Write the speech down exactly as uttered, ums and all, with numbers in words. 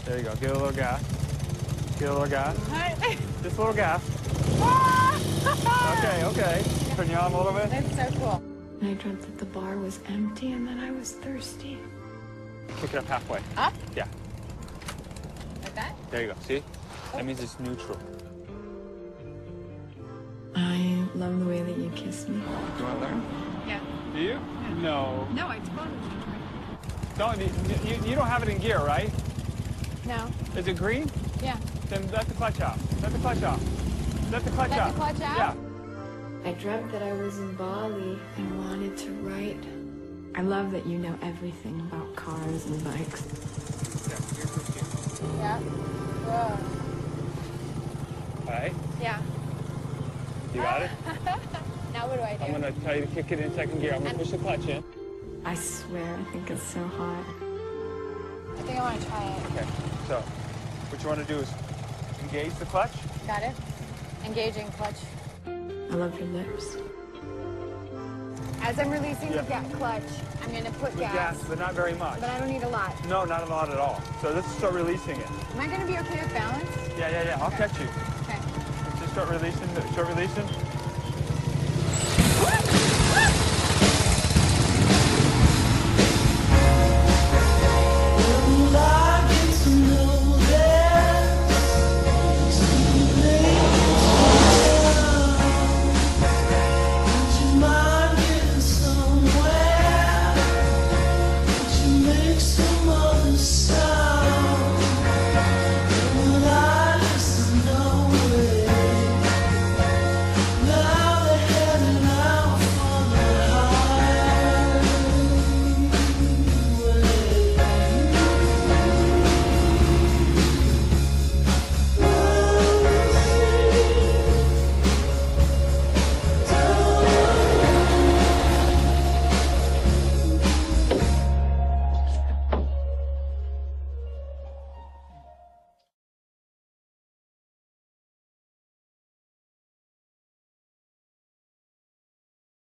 There you go. Give it a little gas. Give it a little gas. Just a little gas. Okay, okay. Turn you on a little bit. That's so cool. I dreamt that the bar was empty and that I was thirsty. Kick it up halfway. Up? Yeah. Like that? There you go. See? That means it's neutral. I love the way that you kiss me. You want to learn? Yeah. Do you? Yeah. No. No, I totally Don't, you, you, you don't have it in gear, right? No. Is it green? Yeah. Then let the clutch off. Let the clutch off. Let the clutch Let off. the clutch out? Yeah. I dreamt that I was in Bali and wanted to write. I love that you know everything about cars and bikes. Yeah. Whoa. All right. Yeah. You got it? Now what do I do? I'm going to tell you to kick it in second gear. I'm going to push the clutch in. I swear, I think it's so hot. I think I want to try it. Okay. So, what you want to do is engage the clutch. Got it? Engaging clutch. I love your lips. As I'm releasing Yeah. the ga clutch, I'm going to put With gas. gas, but not very much. But I don't need a lot. No, not a lot at all. So let's start releasing it. Am I going to be okay with balance? Yeah, yeah, yeah. I'll Okay. catch you. Okay. Let's just start releasing. Start releasing.